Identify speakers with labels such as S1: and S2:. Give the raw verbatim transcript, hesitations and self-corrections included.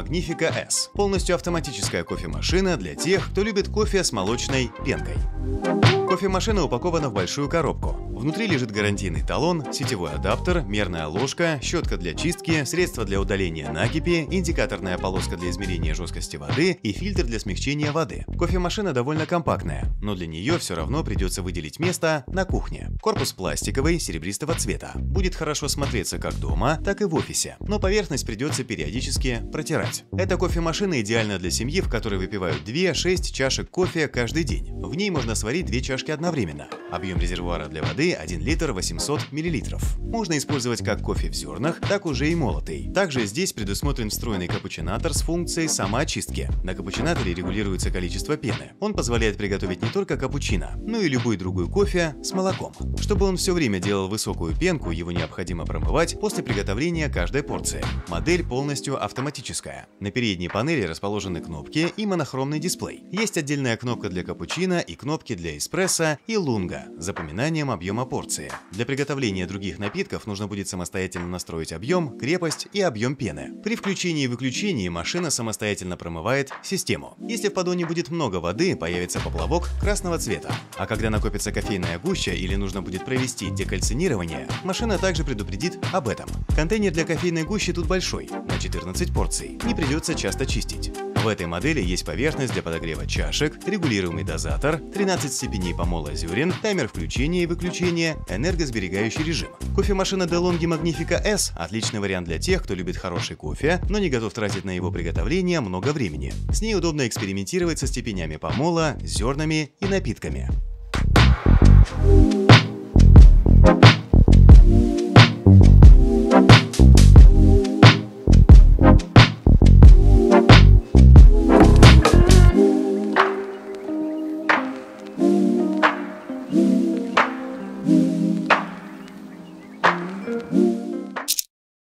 S1: Magnifica эс. Полностью автоматическая кофемашина для тех, кто любит кофе с молочной пенкой. Кофемашина упакована в большую коробку. Внутри лежит гарантийный талон, сетевой адаптер, мерная ложка, щетка для чистки, средство для удаления накипи, индикаторная полоска для измерения жесткости воды и фильтр для смягчения воды. Кофемашина довольно компактная, но для нее все равно придется выделить место на кухне. Корпус пластиковый, серебристого цвета. Будет хорошо смотреться как дома, так и в офисе, но поверхность придется периодически протирать. Эта кофемашина идеальна для семьи, в которой выпивают две-шесть чашек кофе каждый день. В ней можно сварить две чашки одновременно. Объем резервуара для воды один литр восемьсот миллилитров. Можно использовать как кофе в зернах, так уже и молотый. Также здесь предусмотрен встроенный капучинатор с функцией самоочистки. На капучинаторе регулируется количество пены. Он позволяет приготовить не только капучино, но и любой другой кофе с молоком. Чтобы он все время делал высокую пенку, его необходимо промывать после приготовления каждой порции. Модель полностью автоматическая. На передней панели расположены кнопки и монохромный дисплей. Есть отдельная кнопка для капучино и кнопки для эспрессо и лунго с запоминанием объема порции. Для приготовления других напитков нужно будет самостоятельно настроить объем, крепость и объем пены. При включении и выключении машина самостоятельно промывает систему. Если в поддоне будет много воды, появится поплавок красного цвета. А когда накопится кофейная гуща или нужно будет провести декальцинирование, машина также предупредит об этом. Контейнер для кофейной гущи тут большой, на четырнадцать порций. Не придется часто чистить. В этой модели есть поверхность для подогрева чашек, регулируемый дозатор, тринадцать степеней помола зерен, таймер включения и выключения, энергосберегающий режим. Кофемашина DeLonghi Magnifica эс – отличный вариант для тех, кто любит хороший кофе, но не готов тратить на его приготовление много времени. С ней удобно экспериментировать со степенями помола, зернами и напитками.